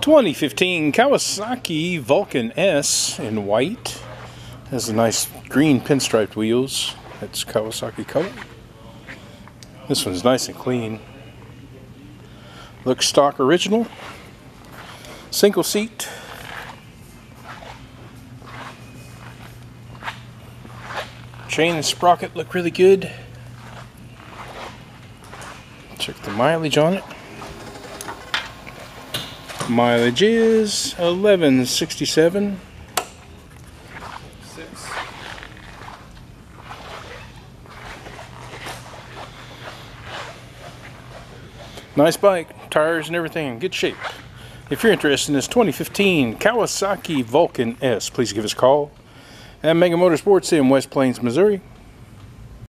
2015 Kawasaki Vulcan S in white. Has a nice green pinstriped wheels. That's Kawasaki color. This one's nice and clean. Looks stock original. Single seat. Chain and sprocket look really good. Check the mileage on it. Mileage is 1167. Nice bike, tires and everything in good shape. If you're interested in this 2015 Kawasaki Vulcan S, please give us a call at Mega Motorsports in West Plains, Missouri.